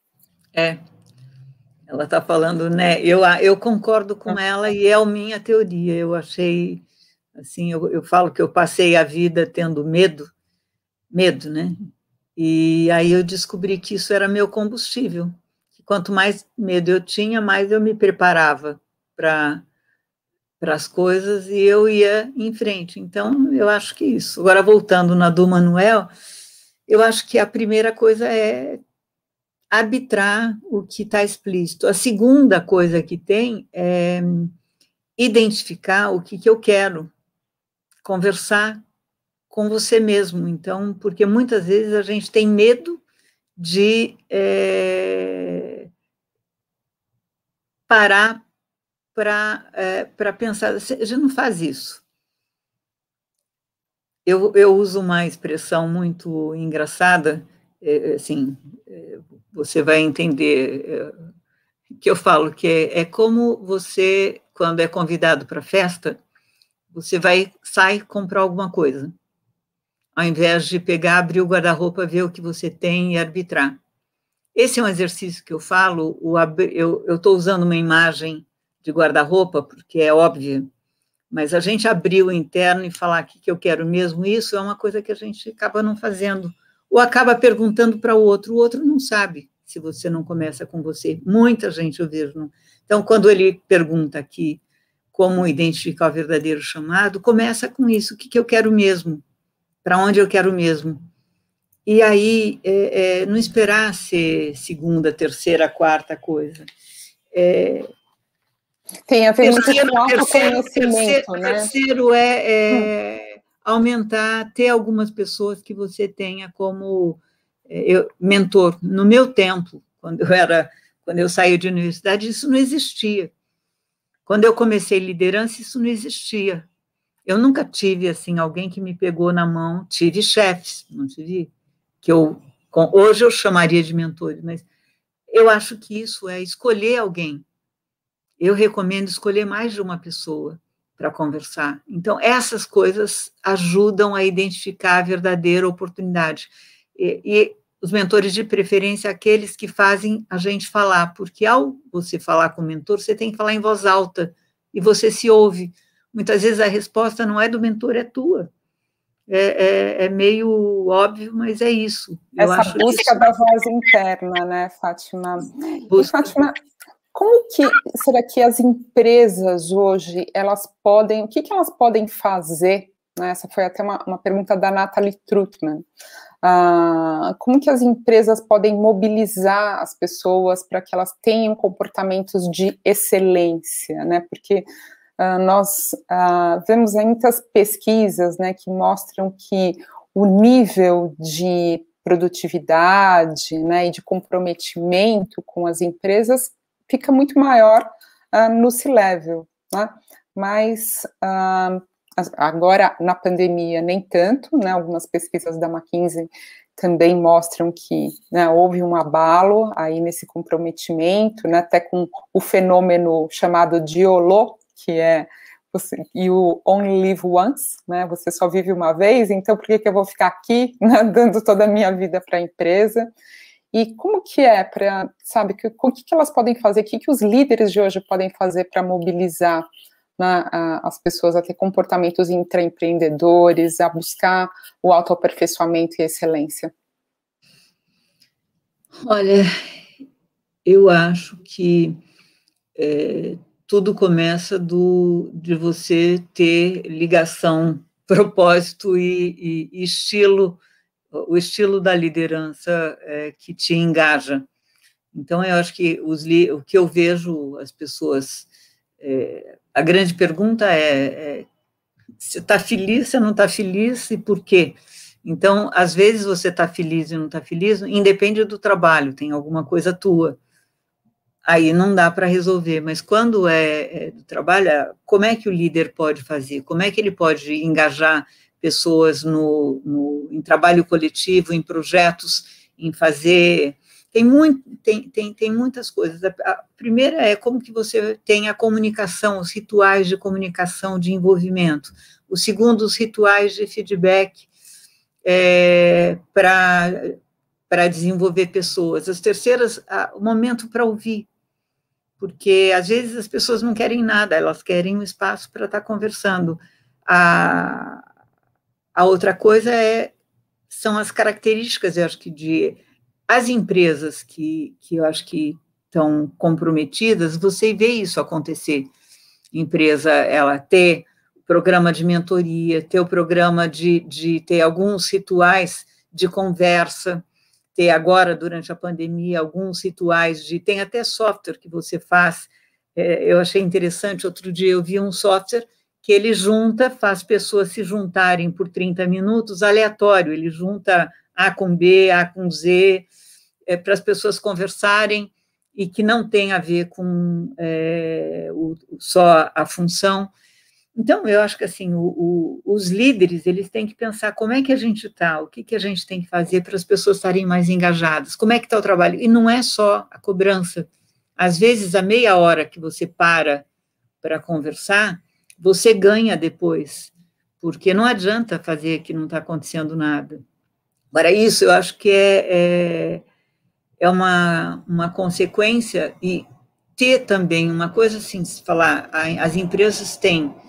Ela está falando, né? Eu concordo com ela e é a minha teoria. Eu achei, assim, eu falo que eu passei a vida tendo medo, né? E aí eu descobri que isso era meu combustível. Quanto mais medo eu tinha, mais eu me preparava para as coisas e eu ia em frente. Então, eu acho que isso. Agora, voltando na do Manuel, eu acho que a primeira coisa é arbitrar o que está explícito. A segunda coisa que tem é identificar o que eu quero, conversar com você mesmo. Então, porque muitas vezes a gente tem medo de parar para pensar, a gente não faz isso. Eu uso uma expressão muito engraçada, assim, você vai entender que eu falo, que é como você, quando é convidado para festa, você sai comprar alguma coisa, ao invés de pegar, abrir o guarda-roupa, ver o que você tem e arbitrar. Esse é um exercício que eu falo, eu estou usando uma imagem de guarda-roupa, porque é óbvio, mas a gente abrir o interno e falar o que eu quero mesmo, isso é uma coisa que a gente acaba não fazendo, ou acaba perguntando para o outro não sabe, se você não começa com você. Muita gente eu vejo. Não. Então, quando ele pergunta aqui como identificar o verdadeiro chamado, começa com isso, o que eu quero mesmo, para onde eu quero mesmo. E aí, não esperar ser segunda, terceira, quarta coisa. Tem a ver muito com autoconhecimento, né? Terceiro aumentar, ter algumas pessoas que você tenha como mentor. No meu tempo, quando eu saí de universidade, isso não existia. Quando eu comecei liderança, isso não existia. Eu nunca tive, assim, alguém que me pegou na mão. Tive chefes, não tive, que hoje eu chamaria de mentores, mas eu acho que isso é escolher alguém. Eu recomendo escolher mais de uma pessoa para conversar. Então, essas coisas ajudam a identificar a verdadeira oportunidade. E os mentores, de preferência, aqueles que fazem a gente falar, porque ao você falar com o mentor, você tem que falar em voz alta, e você se ouve. Muitas vezes a resposta não é do mentor, é tua. É meio óbvio, mas é isso. Essa busca da voz interna, né, Fátima? E, Fátima, como que será que as empresas hoje, o que elas podem fazer, né? Essa foi até uma pergunta da Natalie Trutman. Como que as empresas podem mobilizar as pessoas para que elas tenham comportamentos de excelência, né? Porque nós vemos muitas pesquisas, né, que mostram que o nível de produtividade, né, e de comprometimento com as empresas fica muito maior no C-Level, né? Mas agora, na pandemia, nem tanto, né? Algumas pesquisas da McKinsey também mostram que, né, houve um abalo aí nesse comprometimento, né, até com o fenômeno chamado de YOLO, que é you only live once, né? Você só vive uma vez, então por que eu vou ficar aqui, né, dando toda a minha vida para a empresa? E como que é para, sabe, o que elas podem fazer, o que os líderes de hoje podem fazer para mobilizar, né, as pessoas a ter comportamentos intraempreendedores, a buscar o autoaperfeiçoamento e a excelência? Olha, eu acho que tudo começa de você ter ligação, propósito e estilo, o estilo da liderança que te engaja. Então, eu acho que o que eu vejo as pessoas... a grande pergunta você está feliz, você não está feliz, e por quê? Então, às vezes você está feliz e não está feliz, independe do trabalho, tem alguma coisa tua. Aí não dá para resolver, mas quando é do trabalho, como é que o líder pode fazer? Como é que ele pode engajar pessoas em trabalho coletivo, em projetos, em fazer... Tem muitas coisas. A primeira é como que você tem a comunicação, os rituais de comunicação, de envolvimento. O segundo, os rituais de feedback para desenvolver pessoas. As terceiras, o momento para ouvir, porque às vezes as pessoas não querem nada, elas querem um espaço para estar conversando. A outra coisa são as características, eu acho que as empresas que eu acho que estão comprometidas, você vê isso acontecer. Empresa, ela ter programa de mentoria, ter o programa de ter alguns rituais de conversa, ter agora, durante a pandemia, alguns rituais tem até software que você faz. Eu achei interessante, outro dia eu vi um software que ele faz pessoas se juntarem por 30 minutos, aleatório, ele junta A com B, A com Z, para as pessoas conversarem, e que não tem a ver com só a função. Então, eu acho que assim, os líderes, eles têm que pensar como é que a gente está, o que a gente tem que fazer para as pessoas estarem mais engajadas, como é que está o trabalho, e não é só a cobrança. Às vezes, a meia hora que você para conversar, você ganha depois, porque não adianta fazer que não está acontecendo nada. Agora, isso eu acho que é uma consequência, e ter também uma coisa assim, se falar, as empresas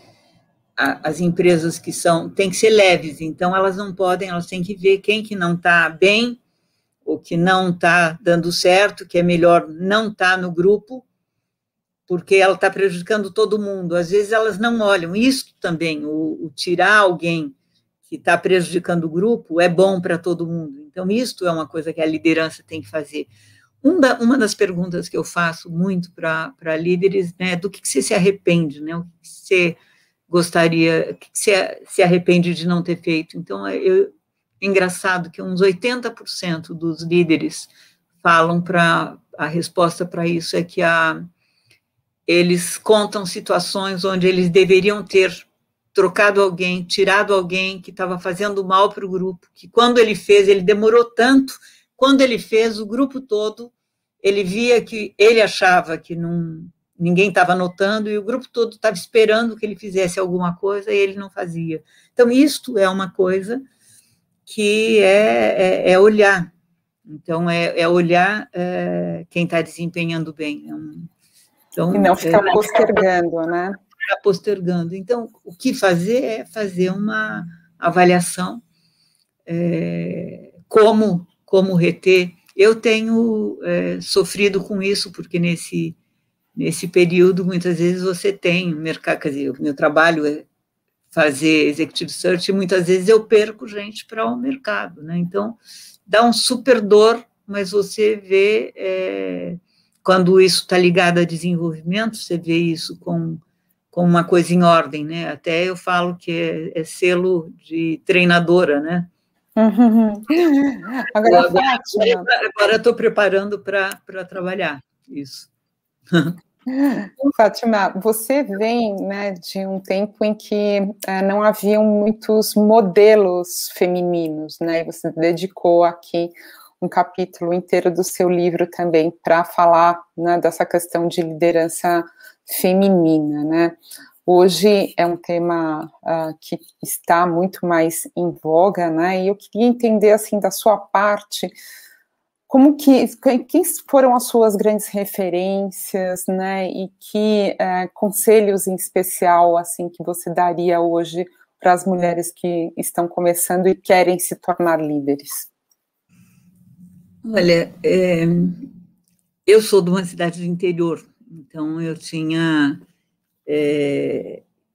que têm que ser leves, então elas não podem, elas têm que ver quem que não está bem, ou que não está dando certo, que é melhor não estar no grupo, porque ela está prejudicando todo mundo. Às vezes elas não olham isso também, o tirar alguém que está prejudicando o grupo é bom para todo mundo. Então, isso é uma coisa que a liderança tem que fazer. Uma das perguntas que eu faço muito para líderes, né, do que você se arrepende, né, o que você gostaria, o que você se arrepende de não ter feito. Então, é engraçado que uns 80% dos líderes falam a resposta para isso é que eles contam situações onde eles deveriam ter trocado alguém, tirado alguém que estava fazendo mal para o grupo, que quando ele fez, ele demorou tanto, quando ele fez, o grupo todo, ele via que ele achava que ninguém estava notando, e o grupo todo estava esperando que ele fizesse alguma coisa, e ele não fazia. Então, isto é uma coisa que é olhar. Então, é olhar quem está desempenhando bem. Então, e não ficar postergando, né? Postergando. Então, o que fazer é fazer uma avaliação, como reter. Eu tenho sofrido com isso, porque nesse período, muitas vezes você tem mercado, quer dizer, o meu trabalho é fazer executive search, e muitas vezes eu perco gente para o mercado, né? Então, dá um super dor, mas você vê, quando isso está ligado a desenvolvimento, você vê isso com uma coisa em ordem, né? Até eu falo que é selo de treinadora, né? Agora estou preparando para trabalhar isso. Fátima, você vem, né, de um tempo em que não haviam muitos modelos femininos, né? E você dedicou aqui um capítulo inteiro do seu livro também para falar, né, dessa questão de liderança feminina, né? Hoje é um tema que está muito mais em voga, né? E eu queria entender, assim, da sua parte, quem foram as suas grandes referências, né? E que conselhos em especial, assim, que você daria hoje para as mulheres que estão começando e querem se tornar líderes? Olha, eu sou de uma cidade do interior, então eu tinha...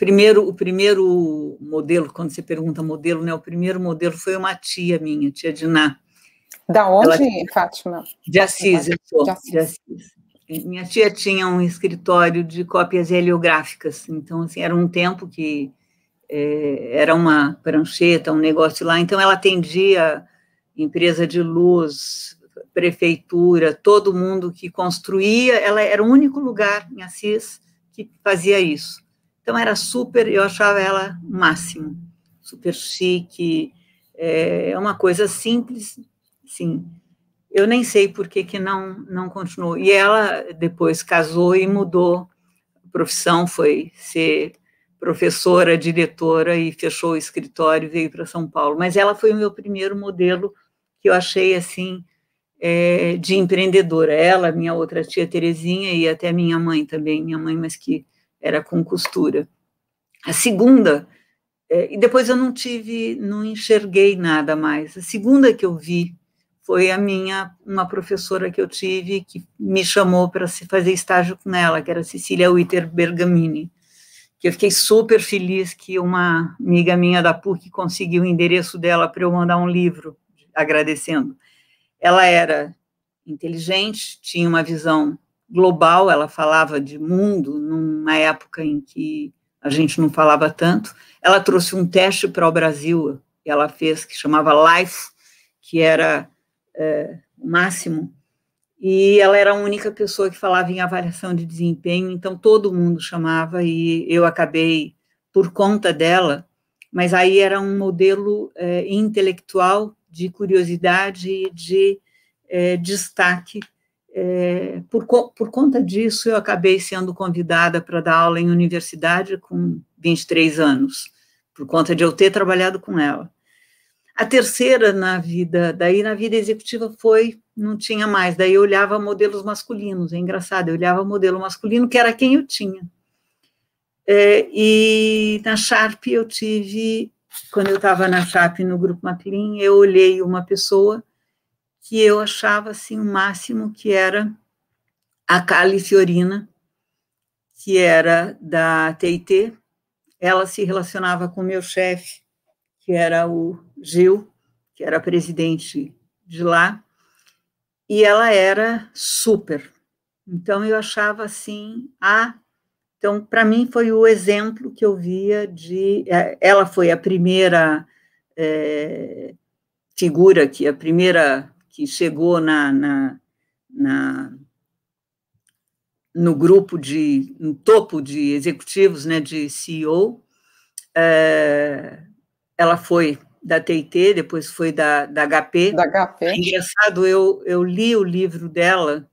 o primeiro modelo, quando você pergunta modelo, né, o primeiro modelo foi uma tia minha, tia Diná. Da onde, Fátima? De Assis, eu sou, de Assis. Minha tia tinha um escritório de cópias heliográficas, então, assim, era um tempo que era uma prancheta, um negócio lá, então ela atendia empresa de luz, prefeitura, todo mundo que construía, ela era o único lugar em Assis que fazia isso. Então, era super, eu achava ela o máximo, super chique, é uma coisa simples, sim. Eu nem sei por que não continuou. E ela depois casou e mudou a profissão, foi ser professora, diretora, e fechou o escritório e veio para São Paulo. Mas ela foi o meu primeiro modelo que eu achei, assim, de empreendedora. Ela, minha outra tia Terezinha, e até minha mãe também, mas que era com costura. A segunda, e depois eu não enxerguei nada mais. A segunda que eu vi foi uma professora que eu tive, que me chamou para se fazer estágio com ela, que era Cecília Witter Bergamini, que eu fiquei super feliz que uma amiga minha da PUC conseguiu o endereço dela para eu mandar um livro, agradecendo. Ela era inteligente, tinha uma visão global, ela falava de mundo numa época em que a gente não falava tanto. Ela trouxe um teste para o Brasil, que ela fez, que chamava Life, que era o máximo, e ela era a única pessoa que falava em avaliação de desempenho, então todo mundo chamava, e eu acabei por conta dela, mas aí era um modelo intelectual, de curiosidade e de destaque. Por conta disso, eu acabei sendo convidada para dar aula em universidade com 23 anos, por conta de eu ter trabalhado com ela. A terceira na vida executiva não tinha mais, daí eu olhava modelos masculinos, é engraçado, eu olhava modelo masculino, que era quem eu tinha. E na Sharp eu tive, quando eu estava na Sharp no Grupo McLean, eu olhei uma pessoa que eu achava assim o máximo, que era a Carly Fiorina, que era da TIT. Ela se relacionava com o meu chefe, que era o Gil, que era presidente de lá, e ela era super. Então, eu achava assim, então, para mim, foi o exemplo que eu via ela foi a primeira figura, a primeira que chegou no grupo no topo de executivos, né, de CEO. Ela foi da TIT, depois foi da HP. Da HP. É engraçado, eu li o livro dela,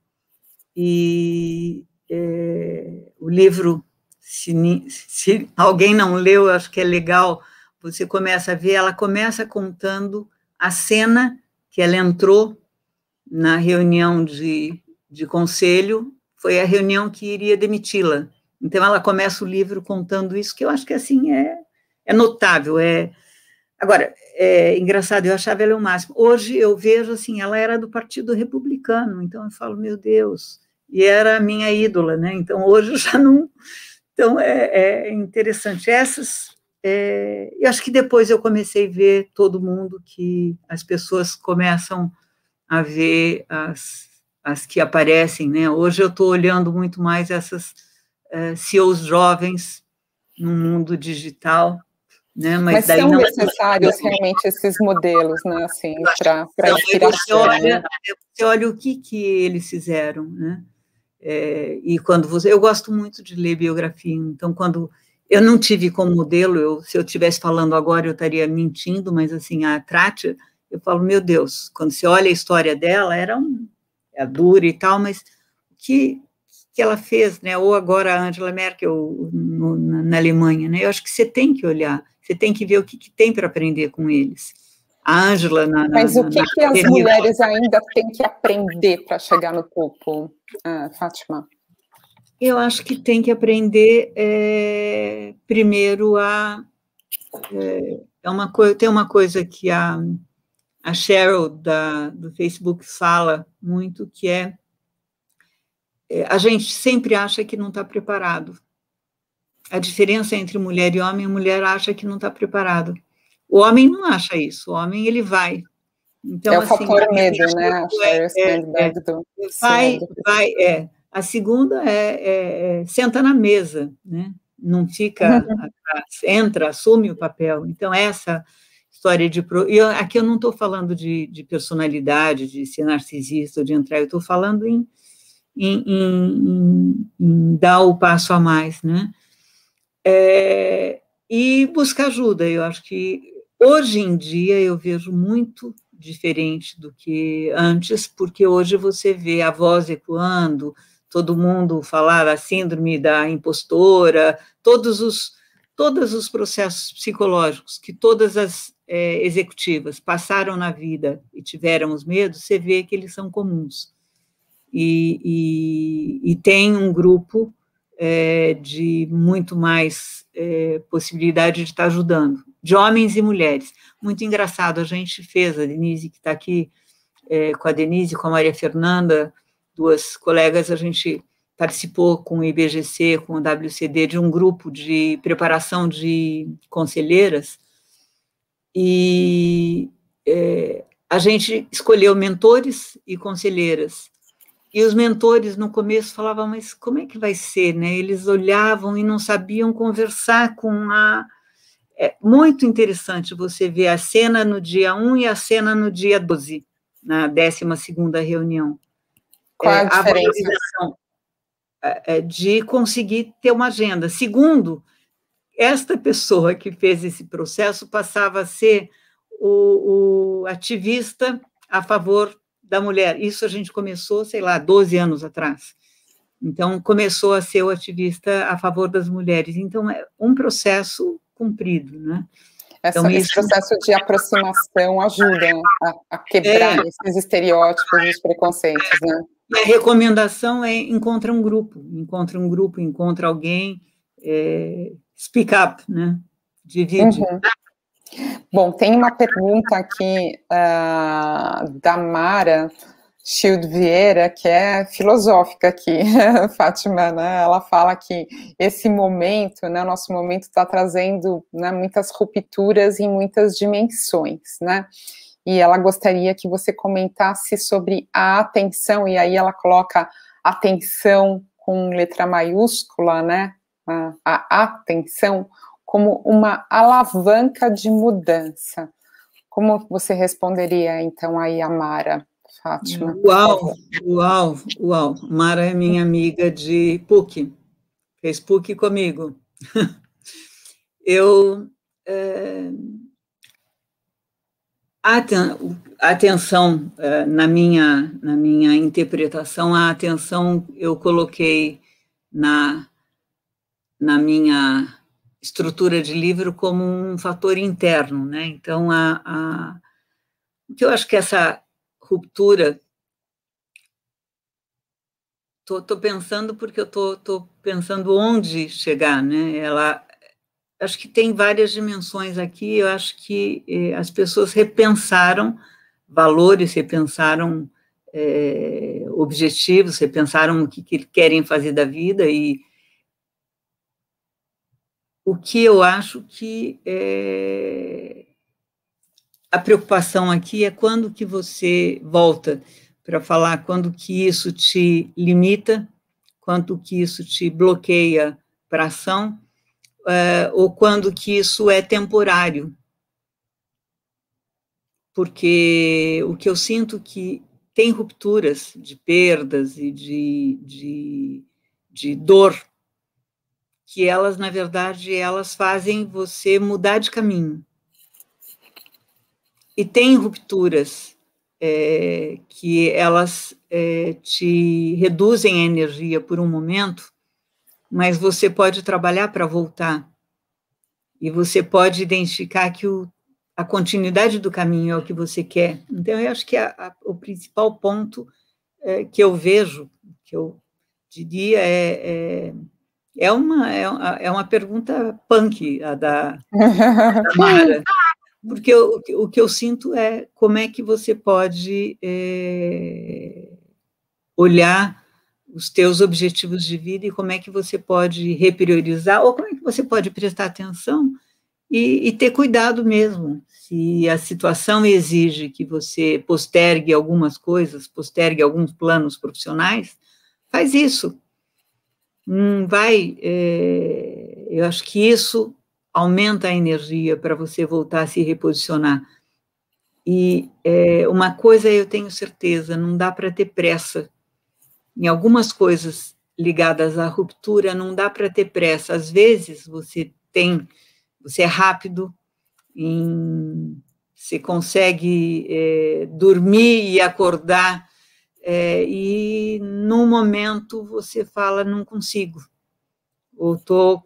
e o livro, se alguém não leu, eu acho que é legal, você começa a ver, ela começa contando a cena que ela entrou na reunião de conselho, foi a reunião que iria demiti-la. Então, ela começa o livro contando isso, que eu acho que, assim, é notável. Agora, é engraçado, eu achava ela o máximo. Hoje, eu vejo, assim, ela era do Partido Republicano, então eu falo, meu Deus, e era a minha ídola, né? Então, hoje eu já não... Então, é interessante. Eu acho que depois eu comecei a ver todo mundo, que as pessoas começam a ver as que aparecem, né? Hoje eu estou olhando muito mais essas CEOs jovens no mundo digital, né? Mas daí são necessários realmente esses modelos, né? Assim, para inspiração. Você olha o que eles fizeram, né? E quando eu gosto muito de ler biografia, então quando eu não tive como modelo, se eu estivesse falando agora eu estaria mentindo, mas assim, a Trátia, eu falo, meu Deus, quando você olha a história dela, é dura e tal, mas o que ela fez, né? Ou agora a Angela Merkel na Alemanha, né? Eu acho que você tem que olhar, você tem que ver o que tem para aprender com eles. A Angela Mas o que as mulheres ainda têm que aprender para chegar no topo, Fátima? Eu acho que tem que aprender primeiro tem uma coisa que a Cheryl do Facebook fala muito, que a gente sempre acha que não está preparado. a diferença entre mulher e homem, a mulher acha que não está preparado. O homem não acha isso, o homem, ele vai. Então, é o fator medo, né? A Sheryl Sandberg vai. A segunda senta na mesa, né? Não fica atrás, entra, assume o papel. Então, essa história de... E aqui eu não estou falando de personalidade, de ser narcisista ou de entrar, eu estou falando em dar o passo a mais, né? E buscar ajuda. Eu acho que hoje em dia eu vejo muito diferente do que antes, porque hoje você vê a voz ecoando, todo mundo falar da síndrome da impostora, todos os processos psicológicos que todas as executivas passaram na vida e tiveram os medos, você vê que eles são comuns. E tem um grupo de muito mais possibilidade de estar ajudando, de homens e mulheres. Muito engraçado, a gente fez, a Denise, que está aqui, com a Denise, com a Maria Fernanda, duas colegas, a gente participou com o IBGC, com o WCD, de um grupo de preparação de conselheiras, e a gente escolheu mentores e conselheiras. E os mentores, no começo, falavam, mas como é que vai ser, né? Eles olhavam e não sabiam conversar com a... É muito interessante você ver a cena no dia 1 e a cena no dia 12, na 12ª reunião. Qual a diferença? De conseguir ter uma agenda. Segundo, esta pessoa que fez esse processo passava a ser o ativista a favor da mulher. Isso a gente começou, sei lá, 12 anos atrás. Então, começou a ser o ativista a favor das mulheres. Então, é um processo cumprido, né? Esse processo de aproximação ajuda a quebrar esses estereótipos e os preconceitos, né? E a recomendação é encontra um grupo, encontra alguém, speak up, né? Divide. Uhum. Bom, tem uma pergunta aqui da Mara Shield Vieira, que é filosófica aqui, Fátima, né? Ela fala que esse momento, né, o nosso momento está trazendo, né, muitas rupturas em muitas dimensões, né? E ela gostaria que você comentasse sobre a atenção, e aí ela coloca atenção com letra maiúscula, né? A atenção como uma alavanca de mudança. Como você responderia, então, aí a Mara, Fátima? Uau. Mara é minha amiga de PUC, fez PUC comigo. A atenção, na minha interpretação, a atenção eu coloquei na minha estrutura de livro como um fator interno, né? Então, o que eu acho que essa ruptura, estou pensando porque eu estou pensando onde chegar, né? Acho que tem várias dimensões aqui, eu acho que as pessoas repensaram valores, repensaram objetivos, repensaram o que querem fazer da vida, e o que eu acho que a preocupação aqui é quando que você volta para falar, quando que isso te limita, quando que isso te bloqueia para ação, ou quando que isso é temporário. Porque o que eu sinto que tem rupturas de perdas e de dor, que elas, na verdade, elas fazem você mudar de caminho. E tem rupturas que elas te reduzem a energia por um momento, mas você pode trabalhar para voltar. E você pode identificar que a continuidade do caminho é o que você quer. Então, eu acho que o principal ponto que eu vejo, que eu diria, é uma pergunta punk, a da Mara, porque o que eu sinto é como é que você pode olhar os teus objetivos de vida e como é que você pode repriorizar, ou como é que você pode prestar atenção e ter cuidado mesmo. Se a situação exige que você postergue algumas coisas, postergue alguns planos profissionais, faz isso. Eu acho que isso aumenta a energia para você voltar a se reposicionar. E uma coisa eu tenho certeza, não dá para ter pressa. Em algumas coisas ligadas à ruptura, não dá para ter pressa. Às vezes, você é rápido, você consegue dormir e acordar, e num momento você fala, não consigo, ou estou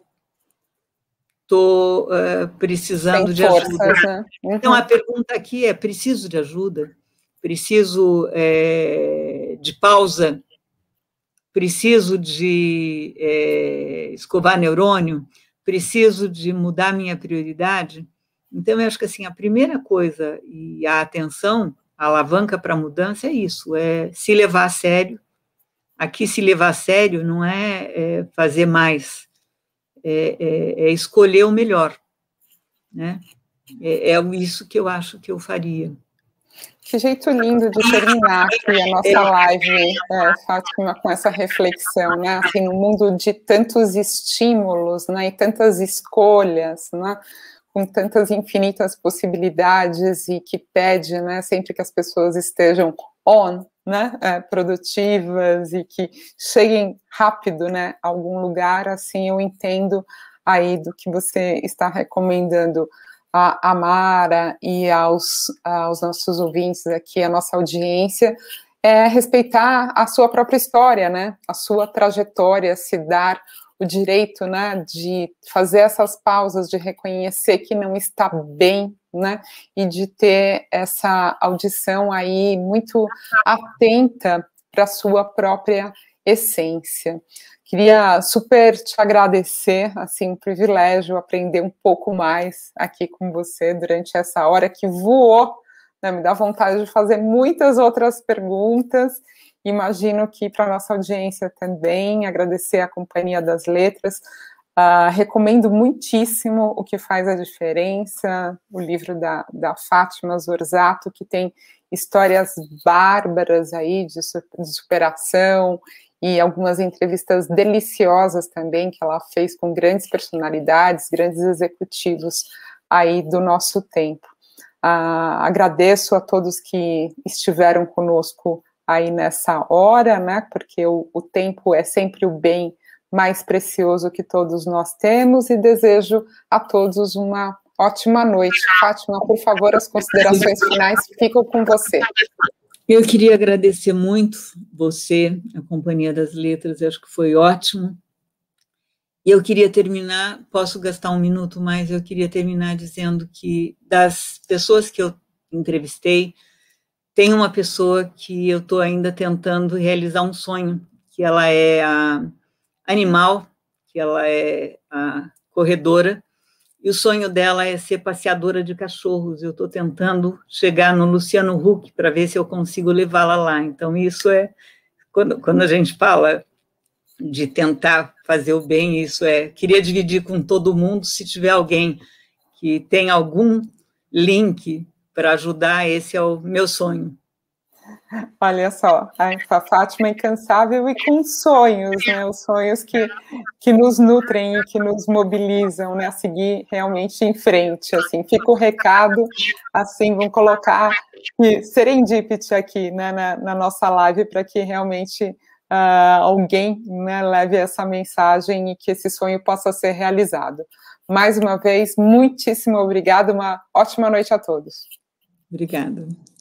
precisando de ajuda. Né? Uhum. Então, a pergunta aqui é, preciso de ajuda? Preciso de pausa? Preciso de escovar neurônio? Preciso de mudar minha prioridade? Então, eu acho que assim, a primeira coisa, e a atenção, a alavanca para a mudança é isso, é se levar a sério. Aqui, se levar a sério não é fazer mais, é escolher o melhor, né? É isso que eu acho que eu faria. Que jeito lindo de terminar aqui a nossa live, Fátima, com essa reflexão, né? Assim, no mundo de tantos estímulos, né? E tantas escolhas, né? Com tantas infinitas possibilidades e que pede, né? Sempre que as pessoas estejam on, né? Produtivas e que cheguem rápido, né? A algum lugar, assim, eu entendo aí do que você está recomendando a Mara e aos nossos ouvintes aqui, a nossa audiência, respeitar a sua própria história, né, a sua trajetória, se dar o direito, né, de fazer essas pausas, de reconhecer que não está bem, né, e de ter essa audição aí muito atenta para a sua própria essência. Queria super te agradecer, assim, um privilégio aprender um pouco mais aqui com você durante essa hora que voou, né, me dá vontade de fazer muitas outras perguntas, imagino que para a nossa audiência também, agradecer a Companhia das Letras, recomendo muitíssimo O que Faz a Diferença, o livro da Fátima Zorzato, que tem histórias bárbaras aí de superação, e algumas entrevistas deliciosas também, que ela fez com grandes personalidades, grandes executivos aí do nosso tempo. Agradeço a todos que estiveram conosco aí nessa hora, né, porque o tempo é sempre o bem mais precioso que todos nós temos, e desejo a todos uma ótima noite. Fátima, por favor, as considerações finais ficam com você. Eu queria agradecer muito você, a Companhia das Letras, acho que foi ótimo. E eu queria terminar, posso gastar um minuto mais, eu queria terminar dizendo que das pessoas que eu entrevistei, tem uma pessoa que eu estou ainda tentando realizar um sonho, que ela é a animal, que ela é a corredora, e o sonho dela é ser passeadora de cachorros. Eu estou tentando chegar no Luciano Huck para ver se eu consigo levá-la lá. Então, isso quando a gente fala de tentar fazer o bem, queria dividir com todo mundo. Se tiver alguém que tem algum link para ajudar, esse é o meu sonho. Olha só, a Fátima é incansável e com sonhos, né, os sonhos que nos nutrem e que nos mobilizam, né, a seguir realmente em frente, assim, fica o recado, assim, vamos colocar serendipity aqui, né, na nossa live, para que realmente alguém, né, leve essa mensagem e que esse sonho possa ser realizado. Mais uma vez, muitíssimo obrigada, uma ótima noite a todos. Obrigada.